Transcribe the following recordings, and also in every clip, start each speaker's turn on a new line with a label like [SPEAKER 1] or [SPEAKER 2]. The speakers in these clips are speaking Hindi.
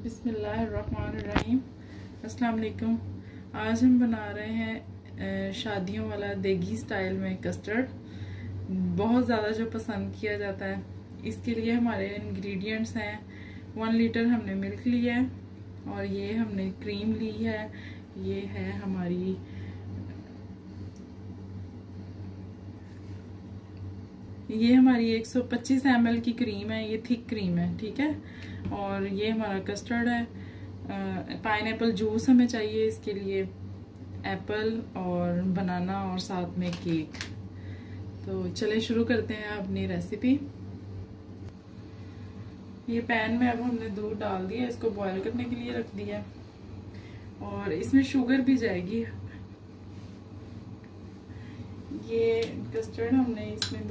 [SPEAKER 1] बिस्मिल्लाहिर्रहमानिर्रहीम। अस्सलाम वालेकुम। आज हम बना रहे हैं शादियों वाला देगी स्टाइल में कस्टर्ड, बहुत ज़्यादा जो पसंद किया जाता है। इसके लिए हमारे इंग्रेडिएंट्स हैं 1 लीटर हमने मिल्क लिया है, और ये हमने क्रीम ली है। ये है हमारी ये हमारी 125 ml की क्रीम है। ये थिक क्रीम है, ठीक है। और ये हमारा कस्टर्ड है। पाइनएप्पल जूस हमें चाहिए इसके लिए, एप्पल और बनाना और साथ में केक। तो चले शुरू करते हैं अपनी रेसिपी। ये पैन में अब हमने दूध डाल दिया, इसको बॉईल करने के लिए रख दिया, और इसमें शुगर भी जाएगी। ये कस्टर्ड हमने इसमें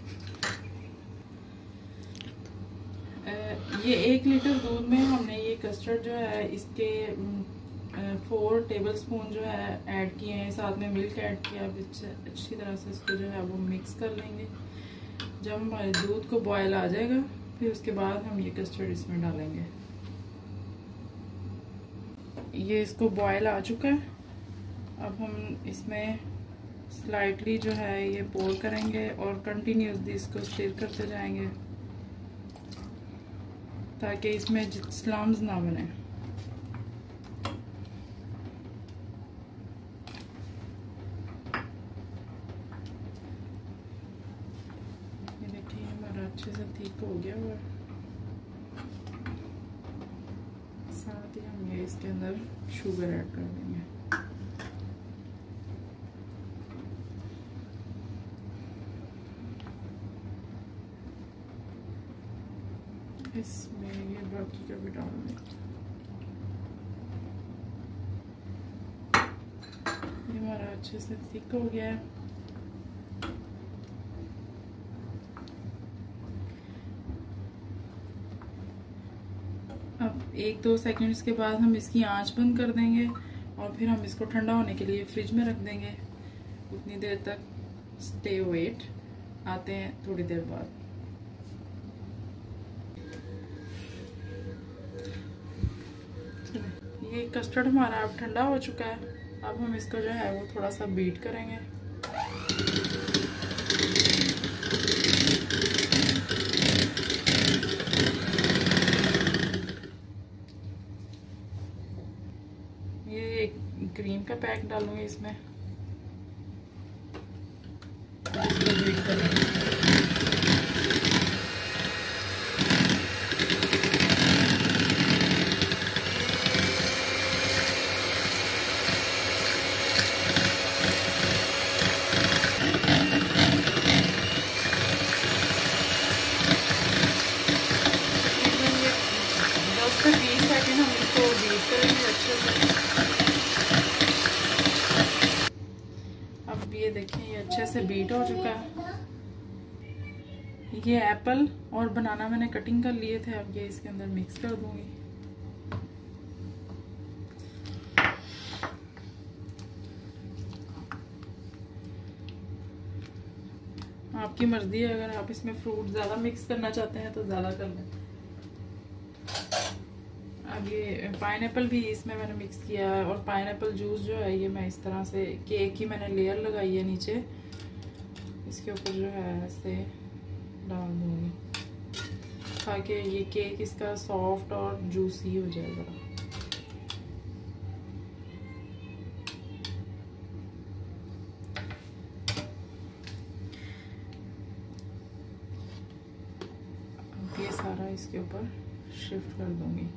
[SPEAKER 1] ये 1 लीटर दूध में हमने ये कस्टर्ड जो है इसके 4 टेबलस्पून जो है ऐड किए हैं, साथ में मिल्क ऐड किया। अच्छी तरह से इसको जो है वो मिक्स कर लेंगे। जब हमारे दूध को बॉयल आ जाएगा, फिर उसके बाद हम ये कस्टर्ड इसमें डालेंगे। ये इसको बॉयल आ चुका है। अब हम इसमें स्लाइटली जो है ये पोर करेंगे और कंटिन्यूसली इसको स्टिर करते जाएंगे, ताकि इसमें स्लम्स ना बने। ये देखिए हमारा अच्छे से थिक हो गया हुआ। साथ ही हम ये इसके अंदर शुगर ऐड कर देंगे। इसमें ये बाकी का भी डाल दें। ये हमारा अच्छे से थिक हो गया है। अब 1-2 सेकंड्स के बाद हम इसकी आंच बंद कर देंगे, और फिर हम इसको ठंडा होने के लिए फ्रिज में रख देंगे। उतनी देर तक स्टे वेट, आते हैं थोड़ी देर बाद। ये कस्टर्ड हमारा अब ठंडा हो चुका है। अब हम इसको जो है वो थोड़ा सा बीट करेंगे। ये क्रीम का पैक डालूंगी इसमें, इसको बीट करेंगे। हम इसको बीट करेंगे अच्छे से। अब ये देखें ये अच्छे से बीट हो चुका है। ये एप्पल और बनाना मैंने कटिंग कर लिए थे, अब ये इसके अंदर मिक्स कर दूंगी। आपकी मर्जी है, अगर आप इसमें फ्रूट ज़्यादा मिक्स करना चाहते हैं तो ज़्यादा कर लें। अब ये पाइनएप्पल भी इसमें मैंने मिक्स किया है, और पाइनएप्पल जूस जो है ये मैं इस तरह से केक की मैंने लेयर लगाई है नीचे, इसके ऊपर जो है ऐसे डाल दूँगी, ताकि ये केक इसका सॉफ्ट और जूसी हो जाएगा। ये सारा इसके ऊपर शिफ्ट कर दूँगी।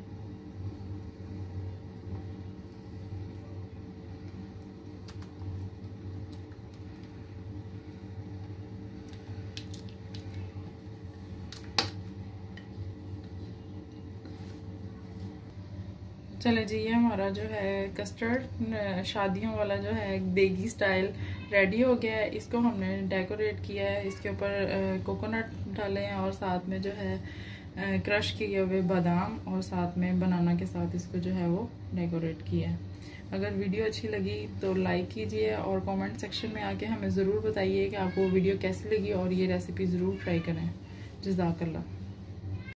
[SPEAKER 1] चले जी, ये हमारा जो है कस्टर्ड शादियों वाला जो है देगी स्टाइल रेडी हो गया है। इसको हमने डेकोरेट किया है, इसके ऊपर कोकोनट डाले हैं, और साथ में जो है क्रश किए हुए बादाम, और साथ में बनाना के साथ इसको जो है वो डेकोरेट किया है। अगर वीडियो अच्छी लगी तो लाइक कीजिए, और कमेंट सेक्शन में आके हमें ज़रूर बताइए कि आपको वीडियो कैसी लगी, और ये रेसिपी ज़रूर ट्राई करें। जज़ाकल्लाह।